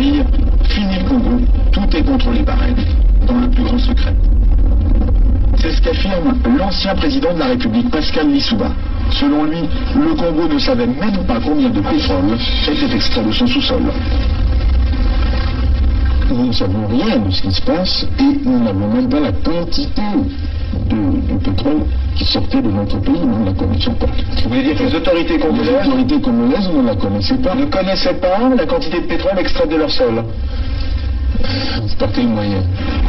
grille, fini le Congo, tout est contrôlé par elle, dans le plus grand secret. C'est ce qu'affirme l'ancien président de la République, Pascal Lissouba. Selon lui, le Congo ne savait même pas combien de pétrole était extrait de son sous-sol. Nous ne savons rien de ce qui se passe et nous n'avons même pas la quantité de pétrole qui sortait de notre pays, nous ne la connaissions pas. Vous voulez dire que les autorités congolaises ne la connaissaient pas. Ne connaissaient pas la quantité de pétrole extraite de leur sol? Par quel moyen?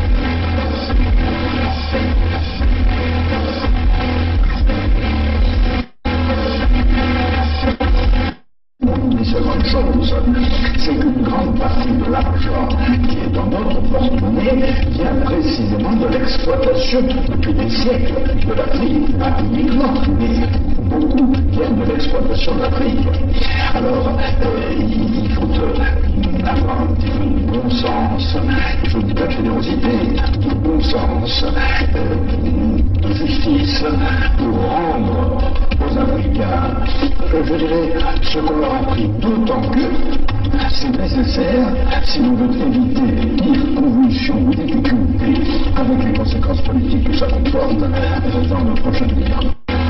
Une seconde chose, c'est qu'une grande partie de l'argent qui est dans notre porte-monnaie vient précisément de l'exploitation depuis des siècles de l'Afrique, pas uniquement, mais beaucoup viennent de l'exploitation de l'Afrique. Alors, il faut avoir un petit peu de bon sens, il faut pas de générosité, de bon sens, de justice pour rendre aux Africains, je dirais, ce qu'on leur a pris, d'autant que c'est nécessaire si l'on veut éviter les pires convulsions ou difficultés avec les conséquences politiques que ça comporte dans nos prochaines guerres.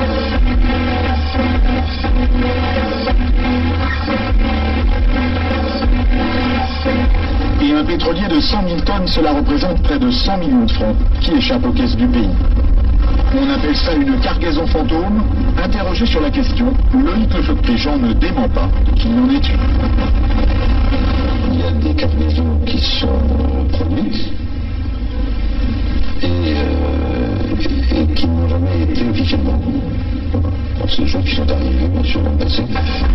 Et un pétrolier de 100 000 tonnes, cela représente près de 100 millions de francs qui échappent aux caisses du pays. On appelle ça une cargaison fantôme. Interrogé sur la question, Loïc Lefebvre-Péjean ne dément pas qu'il n'en est une. Il y a des cargaisons qui sont produites et qui n'ont jamais été officiellement. Alors, c'est des gens qui sont arrivés, bien sûr, dans le passé.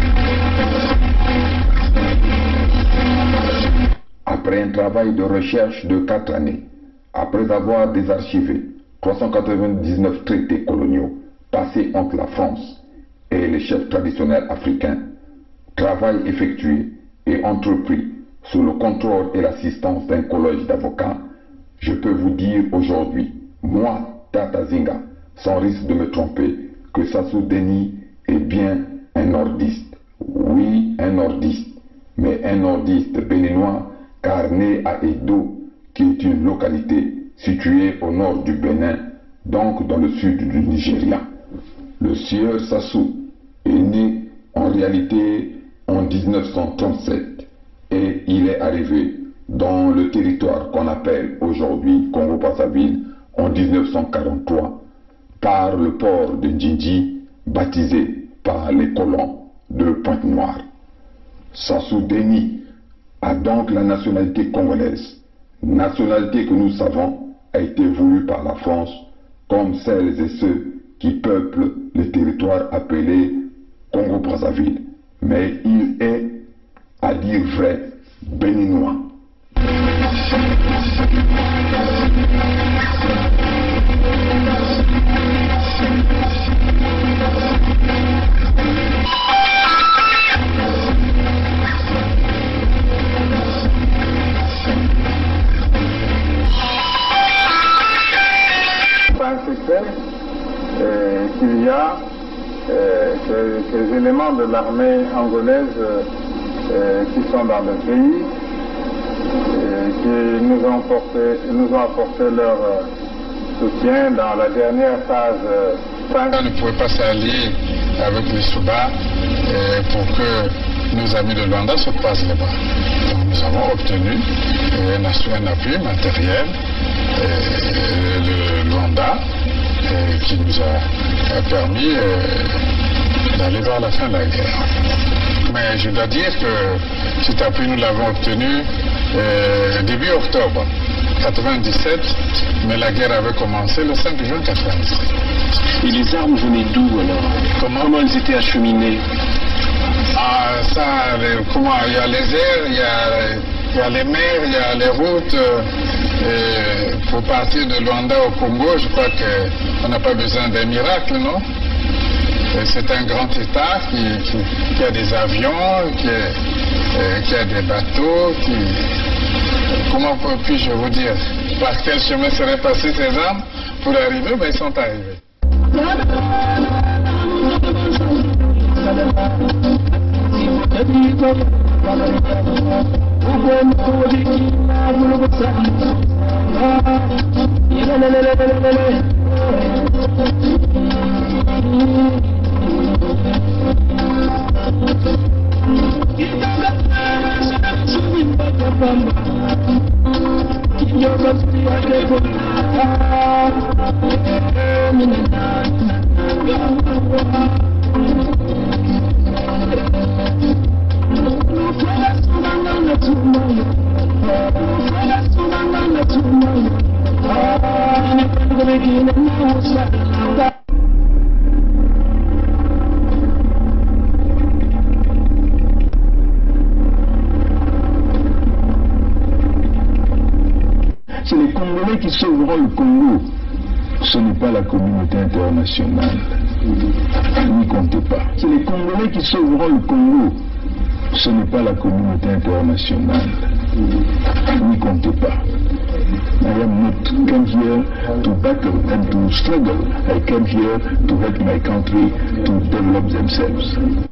Après un travail de recherche de 4 années, après avoir désarchivé 399 traités coloniaux passés entre la France et les chefs traditionnels africains, travail effectué et entrepris sous le contrôle et l'assistance d'un collège d'avocats, je peux vous dire aujourd'hui, moi, Tata Zinga, sans risque de me tromper, que Sassou Deni est bien un nordiste. Oui, un nordiste, mais un nordiste béninois, car né à Edo, qui est une localité située au nord du Bénin, donc dans le sud du Nigeria. Le sieur Sassou est né en réalité en 1937 et il est arrivé dans le territoire qu'on appelle aujourd'hui Congo-Brazzaville en 1943 par le port de Ndjindji baptisé par les colons de Pointe-Noire. Sassou Deni a donc la nationalité congolaise, nationalité que nous savons a été voulue par la France comme celles et ceux qui peuplent les territoires appelés Congo-Brazzaville. Mais il est, à dire vrai, béninois. Qu'il y a des éléments de l'armée angolaise qui sont dans le pays, qui nous ont apporté leur soutien dans la dernière phase. On ne pouvait pas s'allier avec les Souba pour que nos amis de Luanda se passent là-bas. Donc nous avons obtenu un appui matériel de Luanda qui nous a permis d'aller vers la fin de la guerre. Mais je dois dire que cet appui, nous l'avons obtenu début octobre 1997, mais la guerre avait commencé le 5 juin 1997. Et les armes venaient d'où alors? Comment elles étaient acheminées? Ah, ça, il y a les airs, il y a les mers, il y a les routes. Pour partir de Luanda au Congo, je crois qu'on n'a pas besoin d'un miracle, non? C'est un grand État qui a des avions, qui a des bateaux, comment puis-je vous dire? Par quel chemin seraient passés ces armes pour arriver? Ben, ils sont arrivés. C'est les Congolais qui sauveront le Congo. Ce n'est pas la communauté internationale. N'y comptez pas. C'est les Congolais qui sauveront le Congo. Ce n'est pas la communauté internationale. N'y comptez pas. I am not come here to battle and to struggle. I came here to help my country to develop themselves.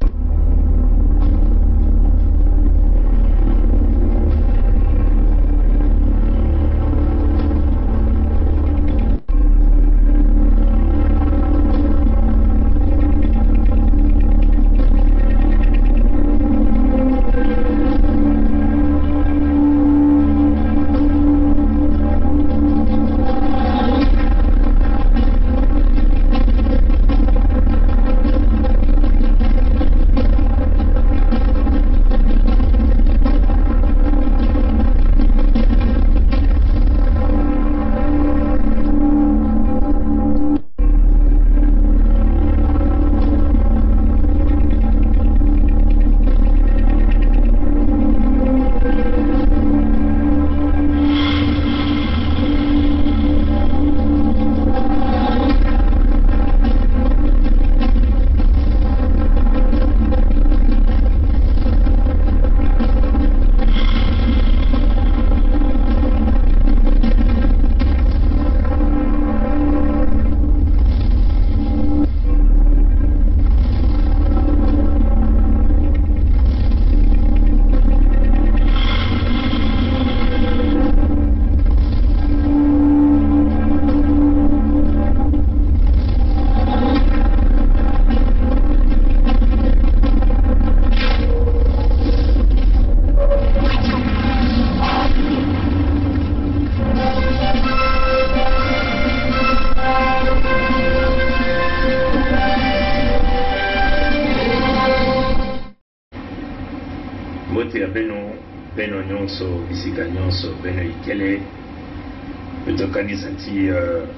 beno nyonso bisika nyonso beno ikele tokanisa nti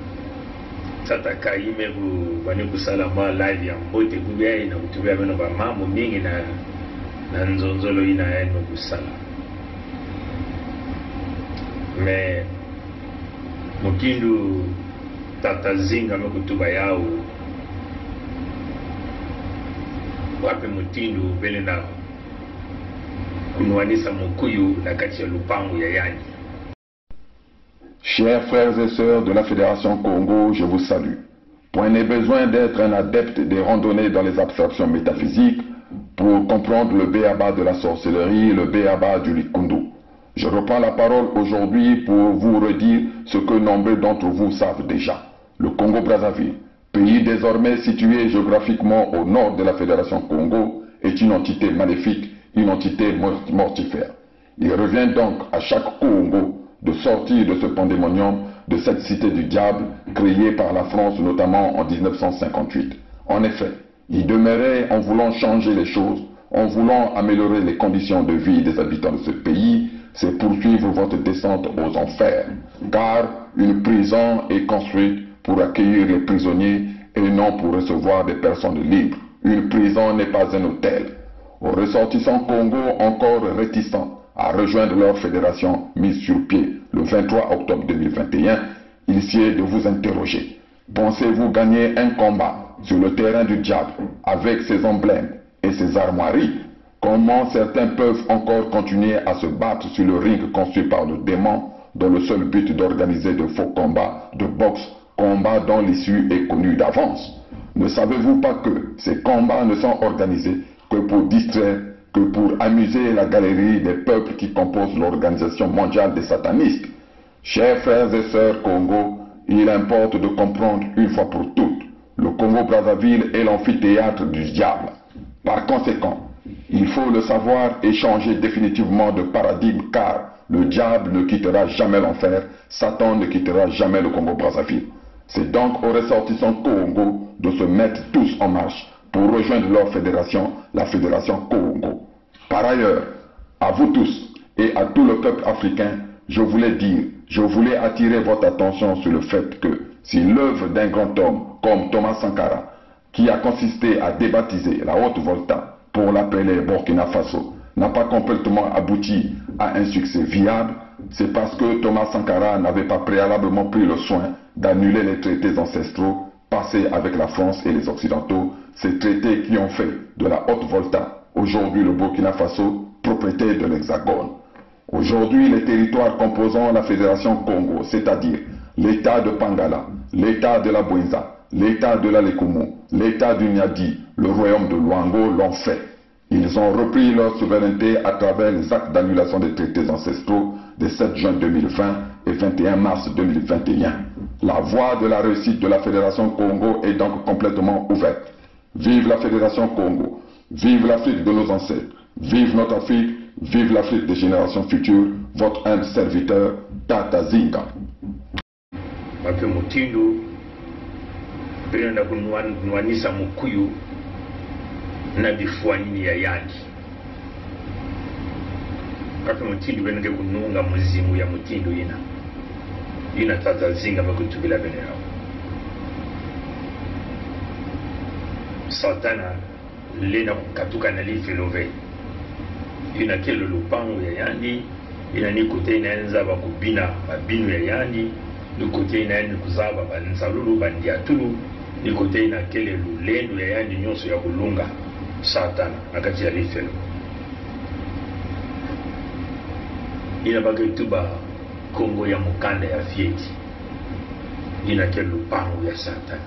tata kaime bu bani kusala ma live ya mbote kubya ina kutubya beno ba mambo mingi na nzonzolo ina eno kusala me mukindu tata zinga mekutuba yao wape mutindu bele na kunwanisa mukuyu na kati ya lupangu ya yani. Chers frères et sœurs de la Fédération Congo, je vous salue. Point n'est besoin d'être un adepte des randonnées dans les abstractions métaphysiques pour comprendre le béaba de la sorcellerie, le béaba du likundu. Je reprends la parole aujourd'hui pour vous redire ce que nombreux d'entre vous savent déjà. Le Congo-Brazzaville, pays désormais situé géographiquement au nord de la Fédération Congo, est une entité maléfique, une entité mortifère. Il revient donc à chaque Congo de sortir de ce pandémonium, de cette cité du diable créée par la France notamment en 1958. En effet, il demeurait en voulant changer les choses, en voulant améliorer les conditions de vie des habitants de ce pays, c'est poursuivre votre descente aux enfers. Car une prison est construite pour accueillir les prisonniers et non pour recevoir des personnes libres. Une prison n'est pas un hôtel. Aux ressortissants Congo encore réticents à rejoindre leur fédération mise sur pied le 23 octobre 2021, il sied de vous interroger. Pensez-vous gagner un combat sur le terrain du diable avec ses emblèmes et ses armoiries? Comment certains peuvent encore continuer à se battre sur le ring construit par le démon dont le seul but d'organiser de faux combats de boxe, combats dont l'issue est connue d'avance? Ne savez-vous pas que ces combats ne sont organisés que pour distraire, que pour amuser la galerie des peuples qui composent l'Organisation mondiale des satanistes. Chers frères et sœurs Congo, il importe de comprendre une fois pour toutes, le Congo-Brazzaville est l'amphithéâtre du diable. Par conséquent, il faut le savoir et changer définitivement de paradigme car le diable ne quittera jamais l'enfer, Satan ne quittera jamais le Congo-Brazzaville. C'est donc aux ressortissants Congo de se mettre tous en marche pour rejoindre leur fédération, la fédération Congo. Par ailleurs, à vous tous et à tout le peuple africain, je voulais attirer votre attention sur le fait que si l'œuvre d'un grand homme comme Thomas Sankara, qui a consisté à débaptiser la Haute-Volta pour l'appeler Burkina Faso, n'a pas complètement abouti à un succès viable, c'est parce que Thomas Sankara n'avait pas préalablement pris le soin d'annuler les traités ancestraux passés avec la France et les Occidentaux, ces traités qui ont fait de la Haute-Volta, aujourd'hui le Burkina Faso, propriété de l'Hexagone. Aujourd'hui, les territoires composant la Fédération Congo, c'est-à-dire l'État de Pangala, l'État de la Bouenza, l'État de la Lekumu, l'État du Niadi, le royaume de Luango l'ont fait. Ils ont repris leur souveraineté à travers les actes d'annulation des traités ancestraux des 7 juin 2020 et 21 mars 2021. La voie de la réussite de la Fédération Congo est donc complètement ouverte. Vive la Fédération Congo, vive l'Afrique de nos ancêtres, vive notre Afrique, vive l'Afrique des générations futures, votre humble serviteur, Tata Zinga. Na bifuanini ya yandi kaka mutindo benenge kununga muzimu ya mutindo ina Tata Zinga bakutubila bene yao Satana lena kukatuka na lifelove ina kelo lupangu ya yandi ina ni kote inaenza bakubina babinu ya yandi ni kote inaenza kuzaba bansalulu bandiatulu ni kote ina kele lulendo ya yandi nyonso ya kulunga Satana akati ya lifelo ina bagituba Kongo ya mukanda ya fieti ina kelu lupangu ya Satana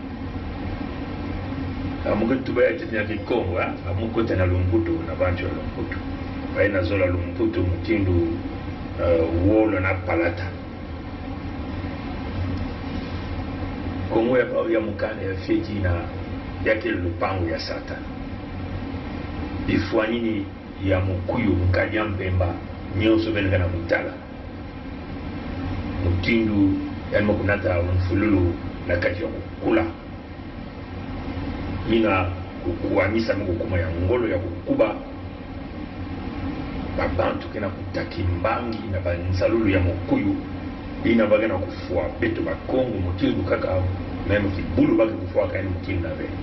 amugituba ya tete ya Kongo amukote na Lumbuto na banjo Lumbuto baina zola Lumbuto mutindu wolo na palata Kongo ya mukanda ya fieti ina ya kelu lupangu ya Satana bifuanini ya mukuyu mukanya mpemba nyonso benga na mutala mutindu yani mukunata mfululu na kati ya kukula ina kukuamisa mukukuma ya ngolo ya kukuba babantu kena kutakimbangi na bansalulu ya mukuyu ina bagana kufua beto bakongo mutindu kaka meme kibulu baki kufua kaini mutindu na be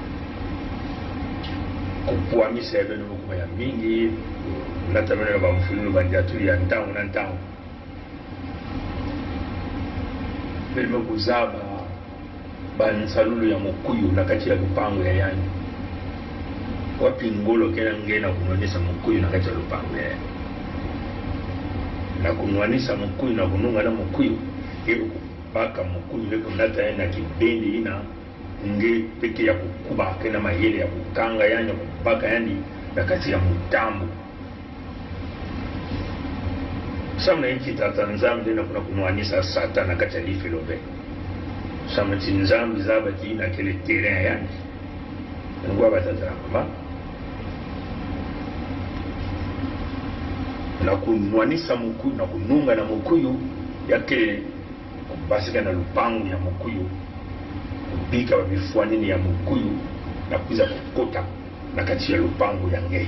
kupuamisa ya beno mukuma ya mingi natamene ba mfululu bandiatuli ya ntangu na ntangu beno kuzaba bansalulu ya mukuyu na kati ya lupango ya yani wapi ngolo kena ngena kunwanisa mukuyu na kati ya lupango ya yani na kunwanisa mukuyu na kununga na mukuyu hivyo kubaka mukuyu leko mnata ya na kibendi ina nge peke ya kukuba kena mahele ya kukanga yani kubaka yani na kati ya mutambu samna hiki Tata Nzambi na kuna kunwanisa Satana kati ya lifelove samna ti Nzambi zaba ti ina kele terrain yani ngwa batata mama na kunwanisa mukuyu na kununga na mukuyu yake kubasika na lupangu ya mukuyu kubika wabifuanini ya mukuyu na kuiza kukota na kati ya lupangu ya nge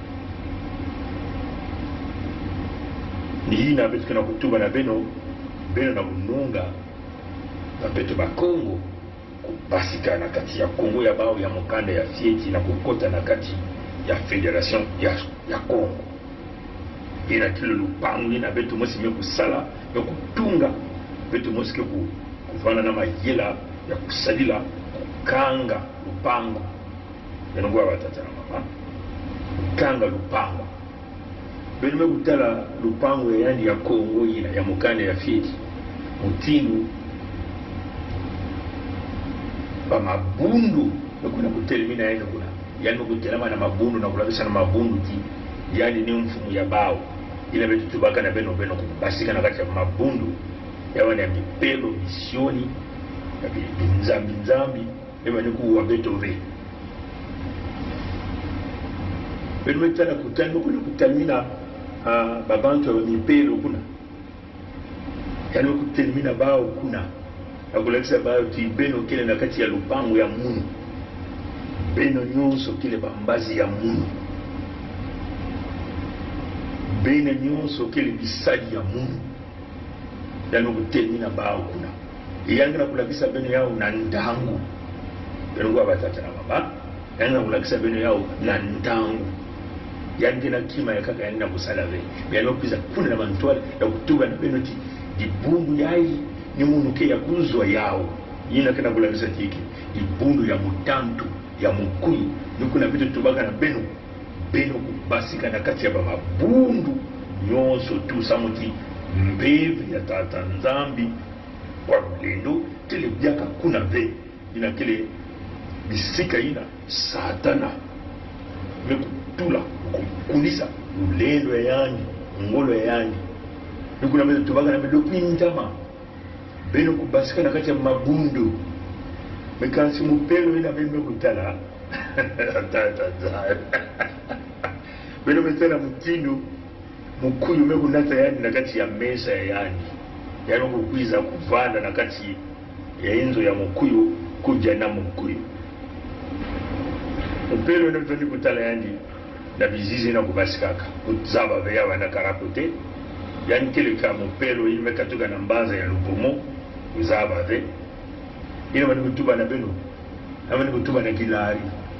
ni hii na betu kena kutuba na beno na kununga na betu bakongo kubasika na kati ya Kongo ya bao ya mukanda ya fieti na kukota na kati ya Federation ya Kongo ina kilo lupangu ina betu mosi mekusala ya kutunga betu mosi ke kufana na mayela ya kusalila kukanga lupangu yanongwa batata na mama kukanga lupangu beno mekutala lupangu ya yani ya Kongo ina ya mukanda ya fieti mutindu ba mabundu kuna kutelimina yake kuna yani kutelama na mabundu na kulabisa na mabundu ti yani ni mfumu ya bao ile betu tubaka na beno kubasika na kati ya mabundu yawa na mipelo misioni ya binzambi ema ni kuwa beto ve beno metana kutalmina babantu wa mipelo kuna yani kutalmina bao kuna na kulabisa bao ti beno kile na kati ya lupangu ya munu beno nyonso kile bambazi ya munu beno nyonso kile bisadi ya munu yani kutelmina bao kuna yangira kulakisa beno yao na ndangu beno kwa batata na baba yangira kulakisa beno yao na ndangu yangira kima ya kaka yangira kusala ve yani kuza kuna na mantwala ya kutuba na beno ti dibundu yai ni munu ke ya kuzwa yao yina kana kulakisa tiki dibundu ya mutantu ya mukuyu nikuna vitu tubaka na beno kubasika na kati ya mabundu nyonso tu samuti mbevi ya tata nzambi kwa mlendo tele biaka kuna ve ina kile bisika ina satana mekutula kukulisa ulendo ya yani ngolo ya yani nikuna vitu tubaka na medopintama beno kubasika na kati ya mabundu mekansi mupelo ina beno kutala beno metana mutindo mukuyu mekunata yani na kati ya mesa ya yani kukwiza kuvanda na kati ya inzo ya mukuyu kuja na mukuyu mupelo ina mtoni kutala yani na bizizi na kubasikaka kuzaba veya wana karapote yani kile ka mupelo ili mekatuka na mbaza ya lupumo kuzaba ve ina wani kutuba na beno ama ni kutuba na kilari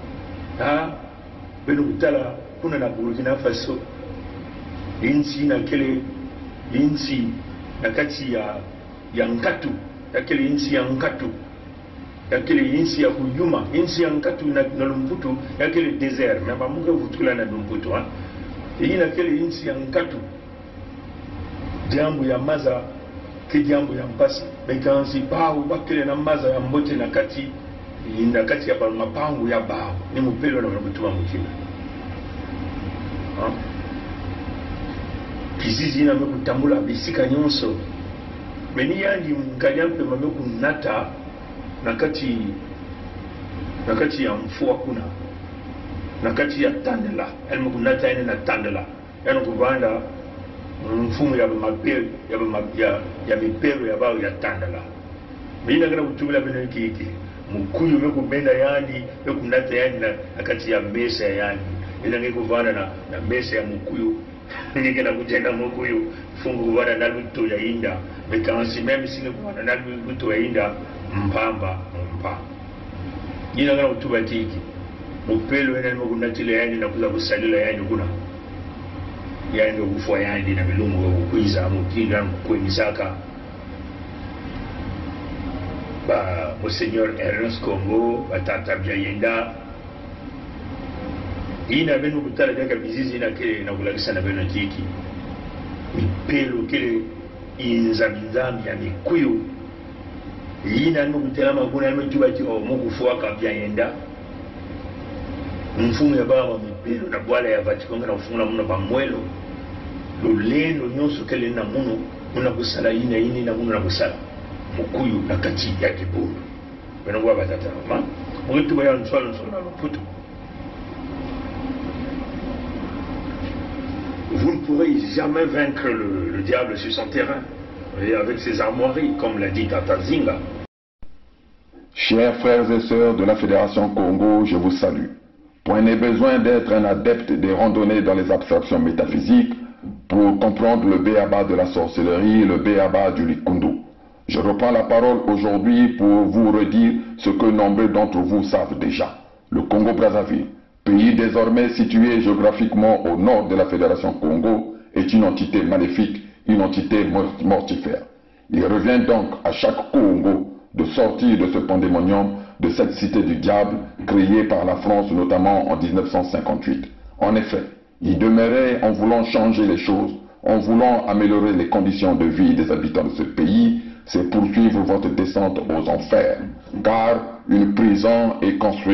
beno kutala kuna na Burkina Faso inchi na kile inchi na kati ya nkatu ya kile inchi ya nkatu ya kile inchi ya kujuma inchi ya nkatu na lumputu ya kile desert na bamuka kutukula na lumputu hii na kile inchi ya nkatu jambo ya maza kijambo ya mpasi mekansi bao bakile na maza ya mbote na kati ya mapangu ya bao ni mupelo na mutuma mukina kizizi ina mekutambula bisika nyonso meni yandi mkanyampe mamekunata na kati ya mfua kuna na kati ya tandela yani mekunata yani na tandela yani kuvanda mfumu ya mapelo ya mipelo ya bao ya tandela mina kana kutumila beno kiki mukuyu mekubenda yani mekunata yani na kati ya mesa yani ila ngekuvana na mesa ya mukuyu ningena kujenda mukuyu fungu kuvana na luto ya inda mekansi meme singe kuvana na luto ya inda mpamba nina kana kutuba tiki mupelo yani mekunatile yani na kuza kusalila yani kuna yani ukufua yani na milungu ukwiza mukinga kwemisaka ba Monseigneur Ernest Congo batata byayenda ina beno kutala jaka bizizi ina kile na kulakisa na beno tiki mipelo kile inzamizami ya mikuyu ina no kutela maguna ya mtuba ti mukufua ka byayenda mfumu ya baba mipelo na bwala ya Vatican na mfumu na muno ba mwelo lolendo nyonso kele na muno muna kusala ina ini na muno na kusala mukuyu na kati ya kibundu beno kwa batata ma mwitu ba ya nswalo na luputu. Vous ne pourrez jamais vaincre le diable sur son terrain et avec ses armoiries, comme l'a dit Tata Zinga. Chers frères et sœurs de la Fédération Congo, je vous salue. Point n'est besoin d'être un adepte des randonnées dans les abstractions métaphysiques pour comprendre le béaba de la sorcellerie et le béaba du likundu. Je reprends la parole aujourd'hui pour vous redire ce que nombreux d'entre vous savent déjà. Le Congo-Brazzaville, pays désormais situé géographiquement au nord de la Fédération Congo, est une entité maléfique, une entité mortifère. Il revient donc à chaque Congo de sortir de ce pandémonium, de cette cité du diable, créée par la France notamment en 1958. En effet, y demeurer en voulant changer les choses, en voulant améliorer les conditions de vie des habitants de ce pays, c'est poursuivre votre descente aux enfers, car une prison est construite pour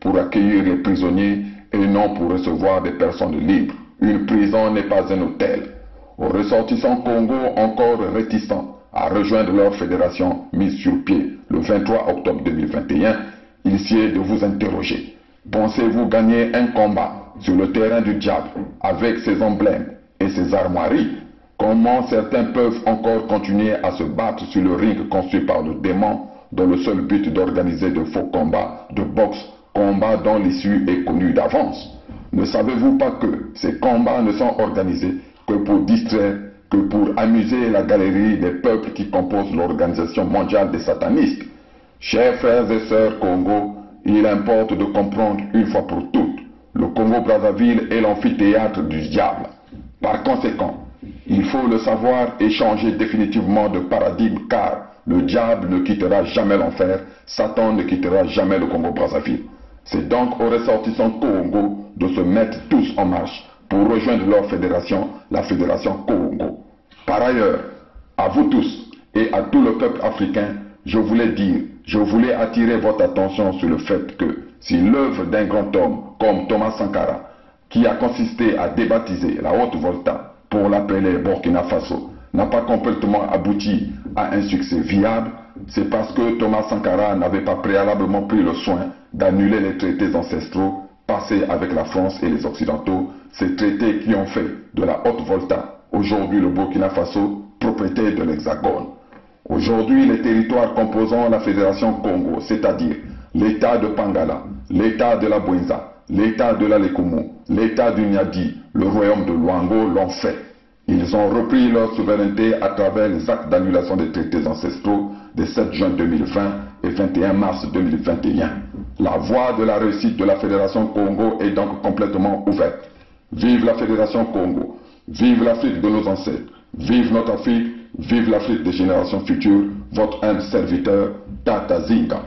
pour accueillir les prisonniers et non pour recevoir des personnes libres. Une prison n'est pas un hôtel. Aux ressortissants Congo encore réticents à rejoindre leur fédération mise sur pied le 23 octobre 2021, il sied de vous interroger. Pensez-vous gagner un combat sur le terrain du diable avec ses emblèmes et ses armoiries? Comment certains peuvent encore continuer à se battre sur le ring construit par le démon dans le seul but d'organiser de faux combats de boxe, combats dont l'issue est connue d'avance? Ne savez-vous pas que ces combats ne sont organisés que pour distraire, que pour amuser la galerie des peuples qui composent l'Organisation mondiale des satanistes? Chers frères et sœurs Congo, il importe de comprendre une fois pour toutes, le Congo-Brazzaville est l'amphithéâtre du diable. Par conséquent, il faut le savoir et changer définitivement de paradigme car le diable ne quittera jamais l'enfer, Satan ne quittera jamais le Congo-Brazzaville. C'est donc aux ressortissants Congo de se mettre tous en marche pour rejoindre leur fédération, la fédération Congo. Par ailleurs, à vous tous et à tout le peuple africain, je voulais attirer votre attention sur le fait que si l'œuvre d'un grand homme comme Thomas Sankara, qui a consisté à débaptiser la Haute-Volta pour l'appeler Burkina Faso, n'a pas complètement abouti à un succès viable, c'est parce que Thomas Sankara n'avait pas préalablement pris le soin d'annuler les traités ancestraux passés avec la France et les Occidentaux, ces traités qui ont fait de la Haute-Volta, aujourd'hui le Burkina Faso, propriété de l'Hexagone. Aujourd'hui, les territoires composant la Fédération Congo, c'est-à-dire l'État de Pangala, l'État de la Bouenza, l'État de la Lekumu, l'État du Niadi, le royaume de Luango l'ont fait. Ils ont repris leur souveraineté à travers les actes d'annulation des traités ancestraux des 7 juin 2020 et 21 mars 2021. La voie de la réussite de la Fédération Congo est donc complètement ouverte. Vive la Fédération Congo, vive l'Afrique de nos ancêtres, vive notre Afrique, vive l'Afrique des générations futures, votre humble serviteur, Tata Zinga.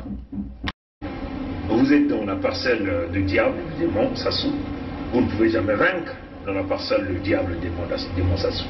Vous êtes dans la parcelle du diable, du démon Sassou. Vous ne pouvez jamais vaincre dans la parcelle du diable, du démon Sassou.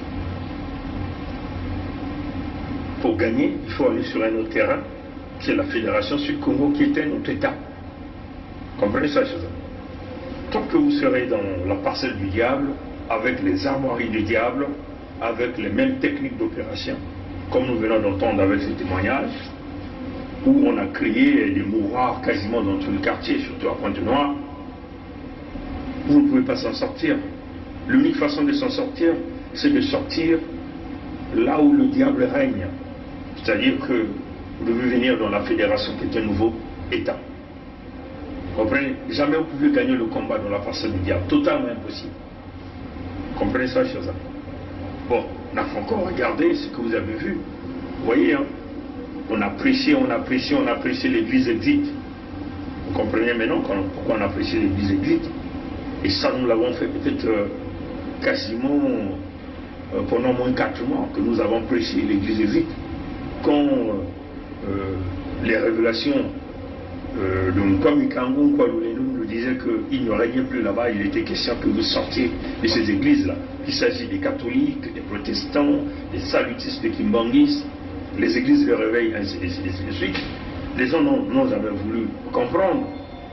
Pour gagner, il faut aller sur un autre terrain, qui est la Fédération Sud-Congo, qui est un autre État. Comprenez ça, chers amis? Tant que vous serez dans la parcelle du diable, avec les armoiries du diable, avec les mêmes techniques d'opération, comme nous venons d'entendre avec ces témoignages, où on a créé des mouroirs quasiment dans tout le quartier, surtout à Pointe-Noire, vous ne pouvez pas s'en sortir. L'unique façon de s'en sortir, c'est de sortir là où le diable règne. C'est-à-dire que vous devez venir dans la fédération qui est un nouveau État. Vous comprenez? Jamais vous pouvez gagner le combat dans la parcelle du diable. Totalement impossible. Vous comprenez ça, chers amis? Bon, on a encore regardé ce que vous avez vu. Vous voyez, hein? On apprécie l'église exit. Vous comprenez maintenant pourquoi on apprécie l'église exit? Et ça, nous l'avons fait peut-être quasiment pendant moins 4 mois que nous avons apprécié l'église exit. Quand les révélations de Nkwamikangu Nkwalulenum nous disaient qu'il ne régnait plus là-bas, il était question que vous sortiez de ces églises-là. Il s'agit des catholiques, des protestants, des salutistes, des kimbanguistes, les églises de réveil, ainsi de suite. Les gens n'ont jamais voulu comprendre.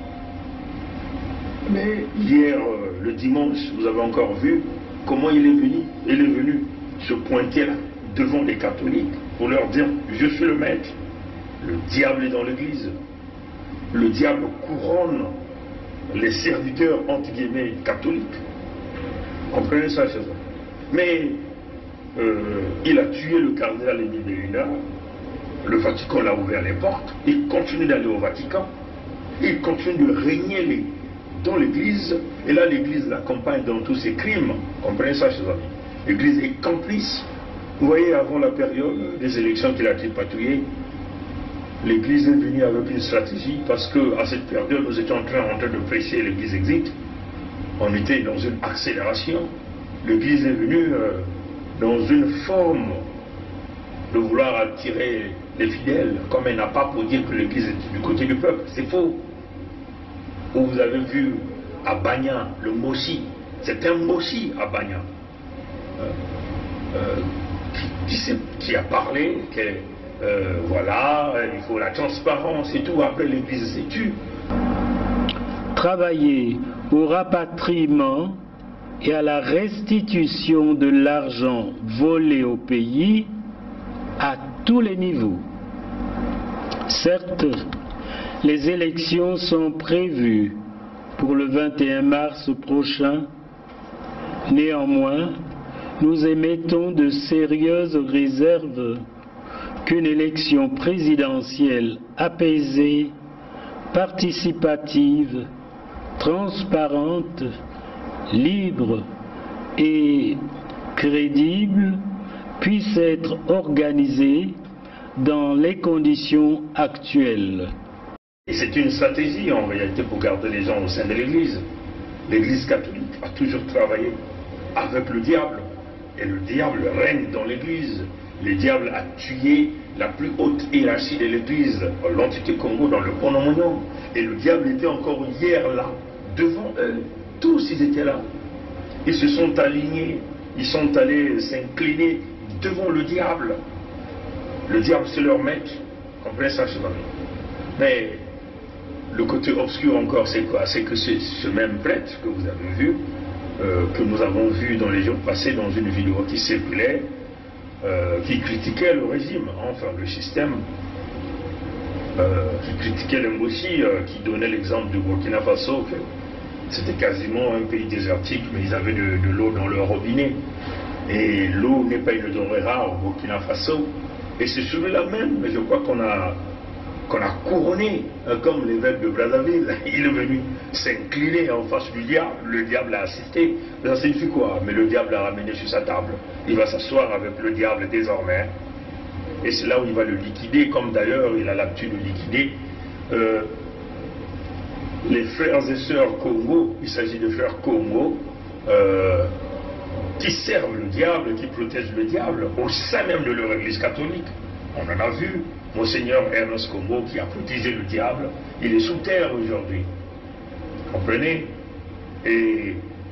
Mais hier, le dimanche, vous avez encore vu comment il est venu se pointer là, devant les catholiques, pour leur dire, je suis le maître. Le diable est dans l'église. Le diable couronne les serviteurs, entre guillemets, catholiques. Comprenez ça, chers amis? Mais il a tué le cardinal Émile Béhuna. Le Vatican l'a ouvert les portes. Il continue d'aller au Vatican. Il continue de régner dans l'église. Et là, l'église l'accompagne dans tous ses crimes. Comprenez ça, chers amis? L'église est complice. Vous voyez, avant la période des élections qu'il a tripatouillées, l'église est venue avec une stratégie parce qu'à cette période, nous étions en train de prêcher l'église exit. On était dans une accélération. L'église est venue dans une forme de vouloir attirer les fidèles comme un appât pour dire que l'église est du côté du peuple. C'est faux. Vous avez vu à Bagna, le Mossi. C'est un Mossi à Bagna. Qui a parlé que voilà, il faut la transparence et tout, après l'église s'est tue. travailler au rapatriement et à la restitution de l'argent volé au pays à tous les niveaux. Certes, les élections sont prévues pour le 21 mars prochain. Néanmoins, nous émettons de sérieuses réserves qu'une élection présidentielle apaisée, participative, transparente, libre et crédible puisse être organisée dans les conditions actuelles. Et c'est une stratégie en réalité pour garder les gens au sein de l'Église. L'Église catholique a toujours travaillé avec le diable. Et le diable règne dans l'Église. Le diable a tué la plus haute hiérarchie de l'Église, l'Antiquité Congo, dans le Pont-Nomonyon. Et le diable était encore hier là, devant eux. Tous ils étaient là. Ils se sont alignés, ils sont allés s'incliner devant le diable. Le diable c'est leur maître. Comprenez ça, cheval. Mais le côté obscur encore c'est quoi? C'est que ce même prêtre que vous avez vu, que nous avons vu dans les jours passés dans une vidéo qui circulait, qui critiquait le régime, enfin le système, qui critiquait le Mboshi, qui donnait l'exemple du Burkina Faso, que c'était quasiment un pays désertique, mais ils avaient de l'eau dans leur robinet. Et l'eau n'est pas une denrée rare au Burkina Faso. Et c'est celui-là même, mais je crois qu'on a couronné, comme l'évêque de Brazzaville. Il est venu s'incliner en face du diable. Le diable a assisté. Ça signifie quoi? Mais le diable l'a ramené sur sa table. Il va s'asseoir avec le diable désormais. Et c'est là où il va le liquider, comme d'ailleurs il a l'habitude de liquider les frères et sœurs Congo. Il s'agit de frères Congo qui servent le diable, qui protègent le diable au sein même de leur église catholique. On en a vu. Monseigneur Ernest Congo qui a protégé le diable, il est sous terre aujourd'hui. Comprenez? Et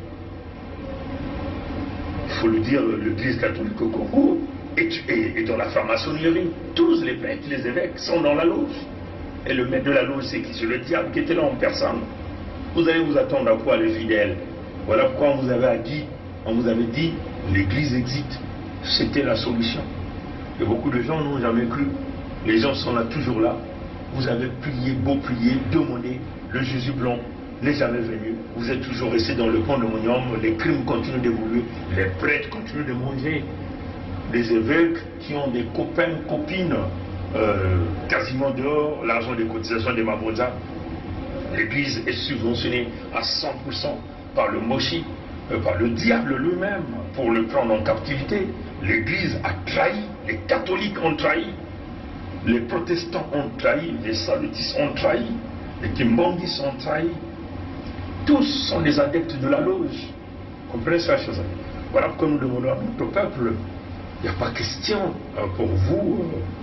il faut le dire, l'église catholique au Congo est dans la franc-maçonnerie. Tous les prêtres, les évêques sont dans la loge. Et le maître de la loge, c'est qui? C'est le diable qui était là en personne. Vous allez vous attendre à quoi, les fidèles? Voilà pourquoi on vous avait dit, l'église existe. C'était la solution. Et beaucoup de gens n'ont jamais cru. Les gens sont là, toujours là. Vous avez prié, beau prier, demandé. Le Jésus blanc n'est jamais venu. Vous êtes toujours resté dans le Pont-Nomonyon. Les crimes continuent d'évoluer. Les prêtres continuent de manger. Les évêques qui ont des copains, copines, quasiment dehors, l'argent des cotisations des Mabonza. L'église est subventionnée à 100% par le Moshi, par le diable lui-même, pour le prendre en captivité. L'église a trahi, les catholiques ont trahi. Les protestants ont trahi, les salutistes ont trahi, les kimbangis ont trahi. Tous sont des adeptes de la loge. Comprenez ça, chers amis? Voilà pourquoi nous demandons à notre peuple, il n'y a pas question pour vous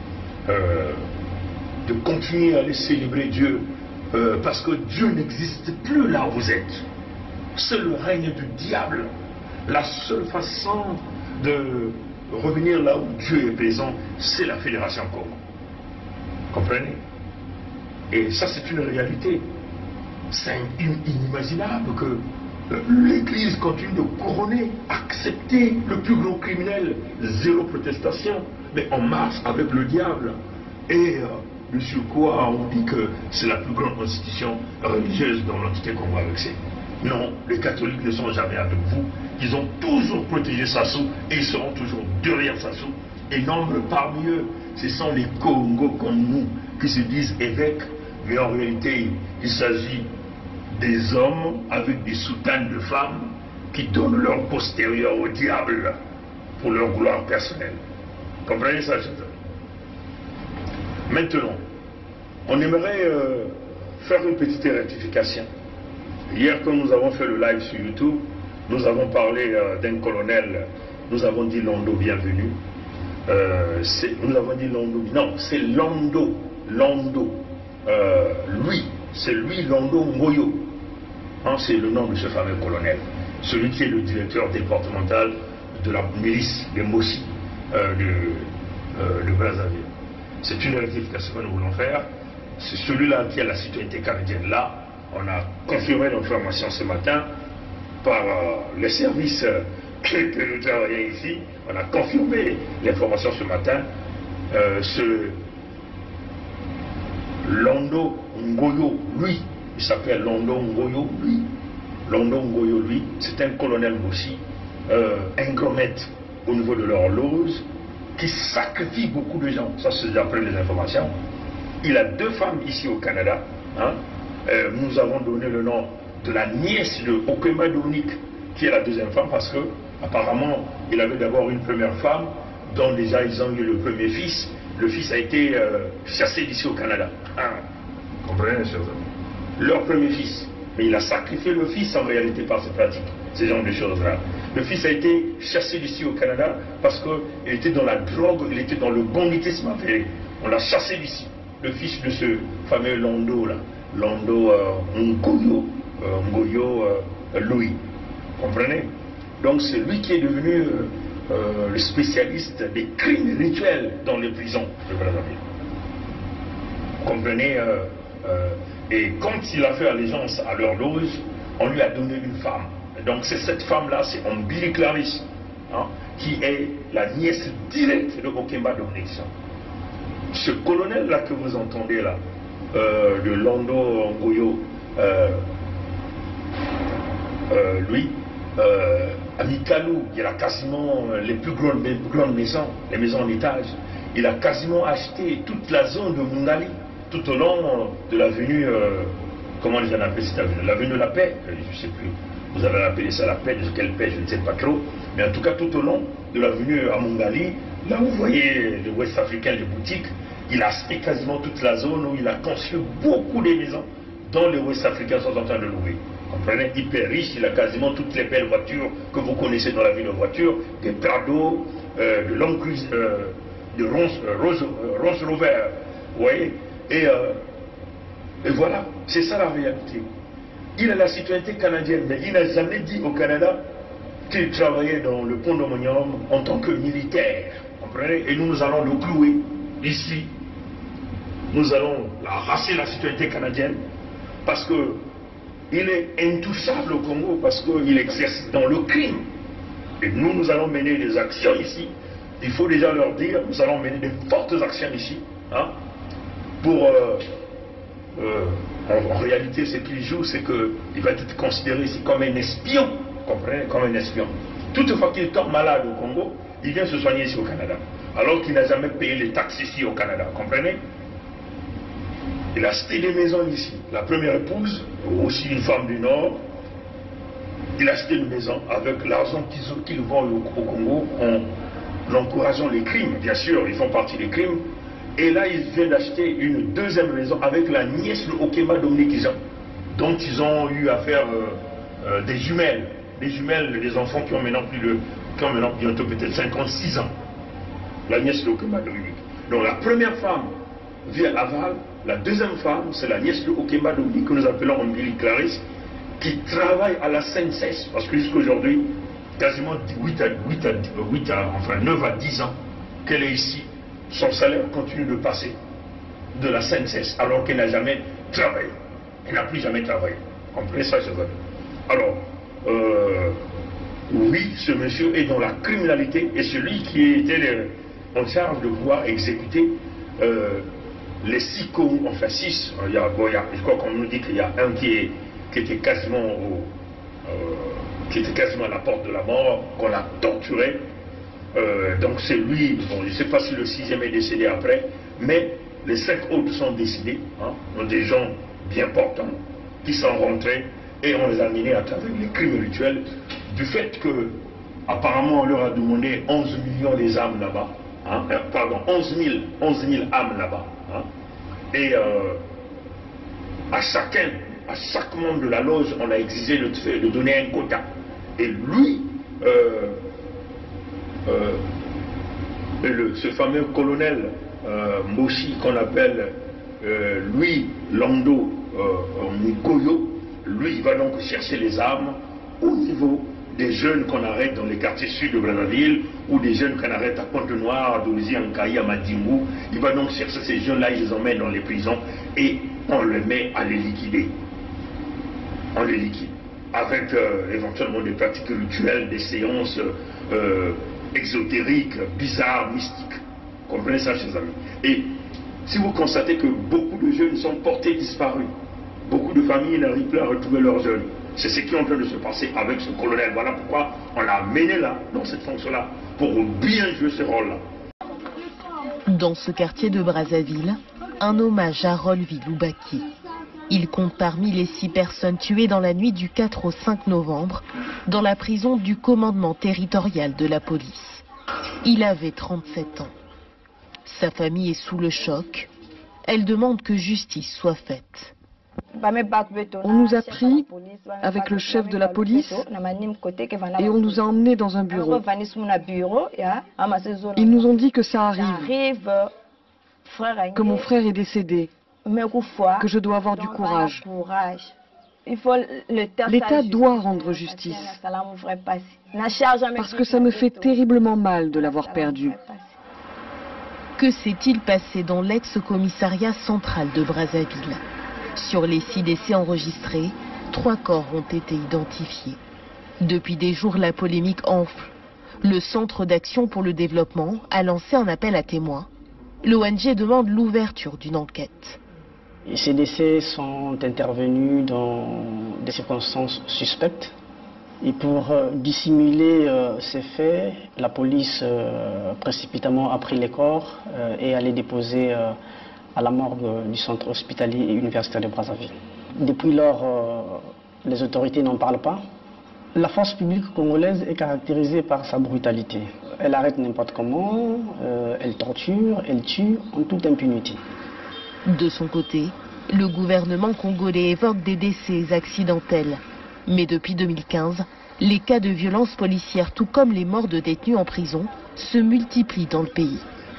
de continuer à aller célébrer Dieu, parce que Dieu n'existe plus là où vous êtes. C'est le règne du diable. La seule façon de revenir là où Dieu est présent, c'est la Fédération Congo. Comprenez? Et ça, c'est une réalité. C'est inimaginable que l'Église continue de couronner, accepter le plus gros criminel, zéro protestation, mais on marche avec le diable. Et de surcroît, on dit que c'est la plus grande institution religieuse dans l'Antiquité Congo avec ça. Non, les catholiques ne sont jamais avec vous. Ils ont toujours protégé Sassou et ils seront toujours derrière Sassou. Et nombre parmi eux, ce sont les Congo comme nous qui se disent évêques, mais en réalité, il s'agit des hommes avec des soutanes de femmes qui donnent leur postérieur au diable pour leur gloire personnelle. Comprenez ça, chers amis? Maintenant, on aimerait faire une petite rectification. Hier, quand nous avons fait le live sur YouTube, nous avons parlé d'un colonel, nous avons dit Londo bienvenue. Nous avons dit Londo, non, c'est Londo, c'est lui Londo Ngoyo. Hein, c'est le nom de ce fameux colonel, celui qui est le directeur départemental de la milice des Moshi de Brazzaville. C'est une rectification que nous voulons faire. C'est celui-là qui a la citoyenneté canadienne là, on a confirmé l'information ce matin par les services que nous travaillons ici. On a confirmé l'information ce matin. Ce Londo Ngoyo, lui, il s'appelle Londo Ngoyo, lui. Londo Ngoyo, lui, c'est un colonel aussi, un gros maître au niveau de l'horloge, qui sacrifie beaucoup de gens. Ça, c'est d'après les informations. Il a 2 femmes ici au Canada. Hein. Nous avons donné le nom de la nièce de Okemba Dominique, qui est la 2e femme, parce que apparemment, il avait d'abord une première femme, dont déjà ils ont eu le premier fils. Le fils a été chassé d'ici au Canada. Hein. Comprenez, chers amis? Leur premier fils. Mais il a sacrifié le fils en réalité par ses pratiques, ces genres de choses-là. Le fils a été chassé d'ici au Canada parce qu'il était dans la drogue, il était dans le banditisme avéré. On l'a chassé d'ici. Le fils de ce fameux Londo, là, Londo Ngoyo Louis. Comprenez? Donc c'est lui qui est devenu le spécialiste des crimes rituels dans les prisons de Brazzaville. Comprenez? Et quand il a fait allégeance à l'horloge, on lui a donné une femme. Donc c'est cette femme-là, c'est Ombili Clarisse, hein, qui est la nièce directe de Okemba Dominique. Ce colonel-là que vous entendez là, de Londo Ngoyo, lui, à Mikalou, il a quasiment les plus grandes maisons, les maisons en étage. Il a quasiment acheté toute la zone de Mungali, tout au long de l'avenue, comment les gens appellent cette avenue? L'avenue de la paix, je ne sais plus. Vous avez appelé ça la paix, de quelle paix, je ne sais pas trop. Mais en tout cas, tout au long de l'avenue à Mungali, là où vous voyez le West Africain, les boutiques, il a acheté quasiment toute la zone où il a construit beaucoup de maisons dont les West Africains sont en train de louer. Vous comprenez? Hyper riche, il a quasiment toutes les belles voitures que vous connaissez dans la ville de voitures, des Prado, de Long Cruise, de Rolls Rover, vous voyez? Et voilà, c'est ça la réalité. Il a la citoyenneté canadienne, mais il n'a jamais dit au Canada qu'il travaillait dans le pont d'Omonium en tant que militaire. Vous comprenez? Et nous allons le clouer ici. Nous allons arracher la citoyenneté canadienne parce qu'il est intouchable au Congo, parce qu'il exerce dans le crime. Et nous allons mener des actions ici. Il faut déjà leur dire, nous allons mener de fortes actions ici. Hein, pour en réalité, ce qu'il joue, c'est qu'il va être considéré ici comme un espion, comprenez, comme un espion. Toutefois qu'il tombe malade au Congo, il vient se soigner ici au Canada, alors qu'il n'a jamais payé les taxes ici au Canada, comprenez? Il a acheté des maisons ici. La première épouse, aussi une femme du Nord, il a acheté une maison avec l'argent qu'ils vont au Congo en encourageant les crimes. Bien sûr, ils font partie des crimes. Et là, ils viennent d'acheter une 2e maison avec la nièce de Okemba Dominique Jean, dont ils ont eu à faire des jumelles. Des jumelles, des enfants qui ont maintenant bientôt peut-être 56 ans. La nièce de Okemba Dominique. Donc la première femme vit à Laval. La 2e femme, c'est la nièce de Okemba Dominique, que nous appelons Ombili Clarisse, qui travaille à la CNCS, parce que jusqu'à aujourd'hui, quasiment 9 à 10 ans qu'elle est ici. Son salaire continue de passer de la CNCS alors qu'elle n'a jamais travaillé. Elle n'a plus jamais travaillé. Comprenez ça, chers amis? Alors, oui, ce monsieur est dans la criminalité et celui qui était en charge de pouvoir exécuter les 6 communs, enfin 6, je crois qu'on nous dit qu'il y a un qui était quasiment à la porte de la mort, qu'on a torturé. Donc c'est lui, bon, je ne sais pas si le 6e est décédé après, mais les 5 autres sont décédés, hein, des gens bien portants qui sont rentrés et on les a menés à travers les crimes rituels, du fait que apparemment on leur a demandé 11 millions des âmes là-bas, hein, pardon, 11 000 âmes là-bas, hein, et à chaque membre de la loge, on a exigé de donner un quota, et lui, ce fameux colonel Moshi qu'on appelle Louis Londo Ngoyo, lui il va donc chercher les armes au niveau des jeunes qu'on arrête dans les quartiers sud de Brazzaville ou des jeunes qu'on arrête à Pointe-Noire, à Dolisie, à Nkayi, à Madimou. Il va donc chercher ces jeunes-là, il les emmène dans les prisons et on les met à les liquider. on les liquide. Avec éventuellement des pratiques rituelles, des séances exotériques, bizarres, mystiques. Comprenez ça, chers amis. Et si vous constatez que beaucoup de jeunes sont portés disparus, beaucoup de familles n'arrivent plus à retrouver leurs jeunes, c'est ce qui est en train de se passer avec ce colonel. Voilà pourquoi on l'a amené là, dans cette fonction-là, pour bien jouer ce rôle-là. Dans ce quartier de Brazzaville, un hommage à Rolvi Loubaki. Il compte parmi les 6 personnes tuées dans la nuit du 4 au 5 novembre dans la prison du commandement territorial de la police. Il avait 37 ans. Sa famille est sous le choc. Elle demande que justice soit faite. On nous a pris avec le chef de la police et on nous a emmenés dans un bureau. Ils nous ont dit que ça arrive, que mon frère est décédé, que je dois avoir du courage. L'État doit rendre justice, parce que ça me fait terriblement mal de l'avoir perdu. Que s'est-il passé dans l'ex-commissariat central de Brazzaville? Sur les 6 décès enregistrés, 3 corps ont été identifiés. Depuis des jours, la polémique enfle. Le Centre d'action pour le développement a lancé un appel à témoins. L'ONG demande l'ouverture d'une enquête. Ces décès sont intervenus dans des circonstances suspectes. Et pour dissimuler ces faits, la police précipitamment a pris les corps et a les déposés à la morgue du centre hospitalier et universitaire de Brazzaville. Depuis lors, les autorités n'en parlent pas. La force publique congolaise est caractérisée par sa brutalité. Elle arrête n'importe comment, elle torture, elle tue en toute impunité. De son côté, le gouvernement congolais évoque des décès accidentels. Mais depuis 2015, les cas de violences policières, tout comme les morts de détenus en prison, se multiplient dans le pays.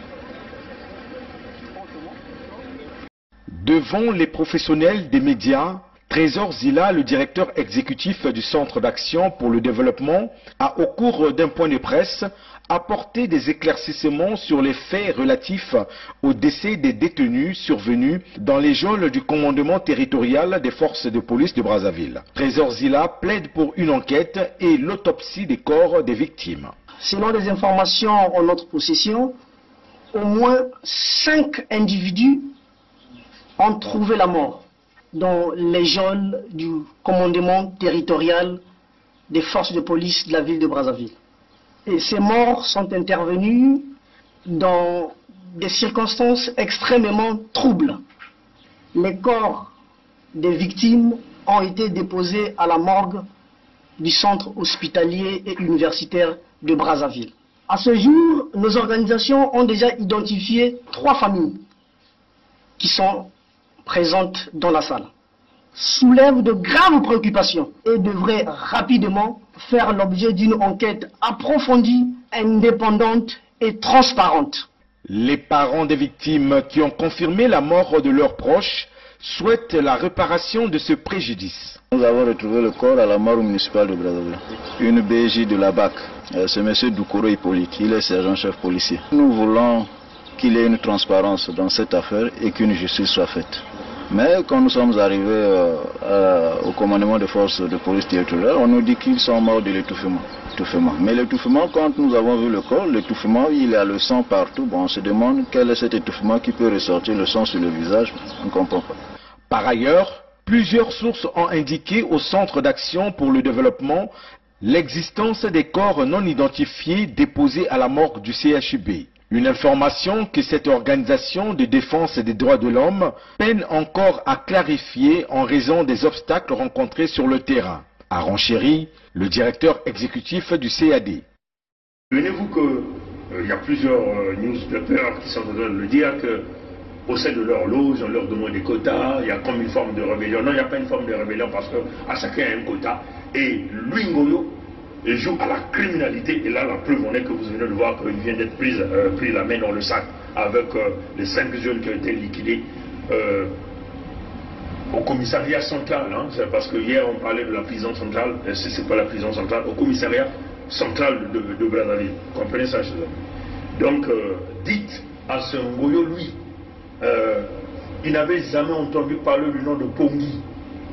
Devant les professionnels des médias, Trésor Zila, le directeur exécutif du Centre d'action pour le développement, a au cours d'un point de presse apporté des éclaircissements sur les faits relatifs au décès des détenus survenus dans les geôles du commandement territorial des forces de police de Brazzaville. Trésor Zila plaide pour une enquête et l'autopsie des corps des victimes. Selon les informations en notre possession, au moins 5 individus ont trouvé la mort dans les geôles du commandement territorial des forces de police de la ville de Brazzaville. Et ces morts sont intervenus dans des circonstances extrêmement troubles. Les corps des victimes ont été déposés à la morgue du centre hospitalier et universitaire de Brazzaville. À ce jour, nos organisations ont déjà identifié 3 familles qui sont présentes dans la salle, soulèvent de graves préoccupations et devraient rapidement faire l'objet d'une enquête approfondie, indépendante et transparente. Les parents des victimes qui ont confirmé la mort de leurs proches souhaitent la réparation de ce préjudice. Nous avons retrouvé le corps à la morgue municipale de Brazzaville. Une BJ de la BAC, c'est M. Doukoro Hippolyte, il est sergent-chef policier. Nous voulons qu'il y ait une transparence dans cette affaire et qu'une justice soit faite. Mais quand nous sommes arrivés au commandement des forces de police territoriale, on nous dit qu'ils sont morts de l'étouffement. Mais l'étouffement, quand nous avons vu le corps, l'étouffement, il y a le sang partout. Bon, on se demande quel est cet étouffement qui peut ressortir le sang sur le visage. On ne comprend pas. Par ailleurs, plusieurs sources ont indiqué au Centre d'action pour le développement l'existence des corps non identifiés déposés à la morgue du CHUB. Une information que cette organisation de défense des droits de l'homme peine encore à clarifier en raison des obstacles rencontrés sur le terrain. Aaron Chéry, le directeur exécutif du CAD. Souvenez-vous qu'il y a plusieurs newspapers qui sont en train de le dire qu'au sein de leur loge, on leur demande des quotas, il y a comme une forme de rébellion. Non, il n'y a pas une forme de rébellion parce qu'à chacun un quota. Et lui, Ngoyo, il joue à la criminalité, et là la preuve en est que vous venez de voir qu'il vient d'être pris la main dans le sac avec les 5 jeunes qui ont été liquidés au commissariat central, hein, parce que hier on parlait de la prison centrale, c'est pas la prison centrale, au commissariat central de Brazzaville, comprenez ça, chez eux. Donc dites à ce Ngoyo, lui, il n'avait jamais entendu parler du nom de Pongi.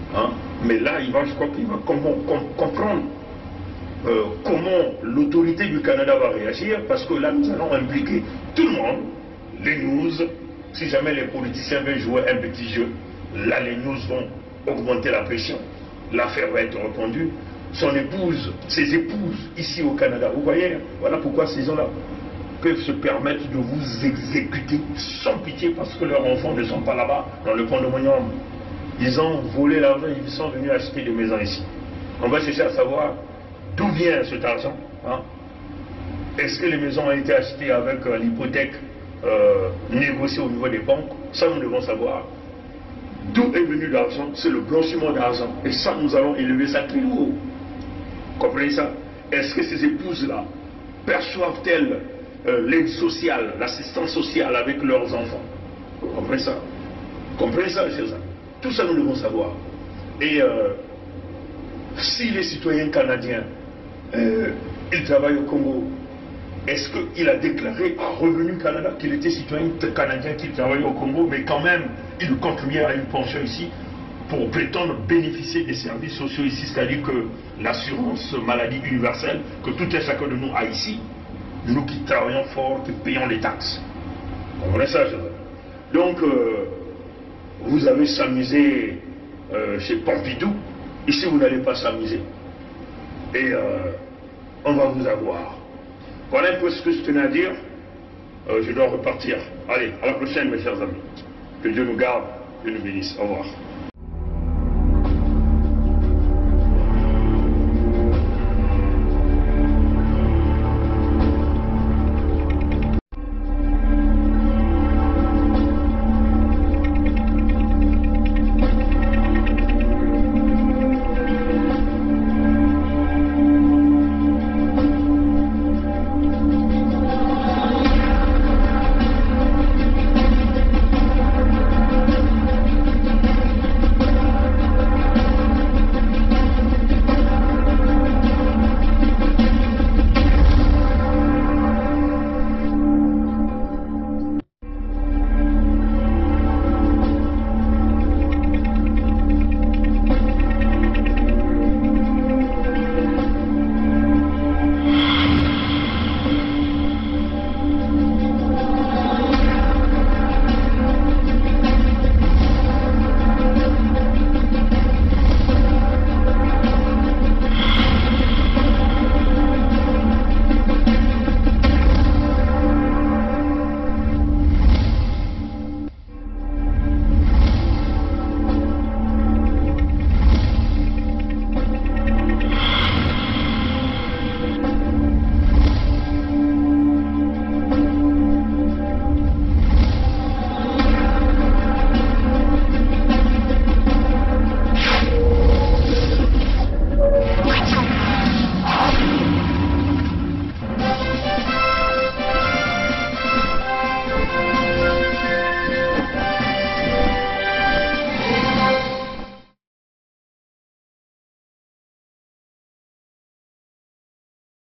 Hein? Mais là, je crois qu'il va comprendre comment l'autorité du Canada va réagir, parce que là, nous allons impliquer tout le monde, les news. Si jamais les politiciens veulent jouer un petit jeu, là, les news vont augmenter la pression. L'affaire va être répondue. Son épouse, ses épouses, ici au Canada, vous voyez, voilà pourquoi ces gens-là peuvent se permettre de vous exécuter sans pitié, parce que leurs enfants ne sont pas là-bas, dans le condominium. Ils ont volé l'argent, ils sont venus acheter des maisons ici. On va chercher à savoir d'où vient cet argent. Hein? Est-ce que les maisons ont été achetées avec l'hypothèque négociée au niveau des banques? Ça, nous devons savoir. D'où est venu l'argent? C'est le blanchiment d'argent. Et ça, nous allons élever ça très haut. Comprenez ça? Est-ce que ces épouses-là perçoivent-elles l'aide sociale, l'assistance sociale avec leurs enfants? Comprenez ça? Comprenez ça, chers amis? Tout ça, nous devons savoir. Et si les citoyens canadiens, ils travaillent au Congo, est-ce qu'il a déclaré à Revenu Canada qu'il était citoyen canadien, qu'il travaillait au Congo, mais quand même, il contribuait à une pension ici pour prétendre bénéficier des services sociaux ici, c'est-à-dire que l'assurance maladie universelle, que tout un chacun de nous a ici, nous qui travaillons fort, qui payons les taxes. Vous comprenez ça, je veux. Donc, vous avez s'amusé chez Pompidou, ici vous n'allez pas s'amuser. Et on va vous avoir. Voilà un peu ce que je tenais à dire. Je dois repartir. Allez, à la prochaine mes chers amis. Que Dieu nous garde et nous bénisse. Au revoir.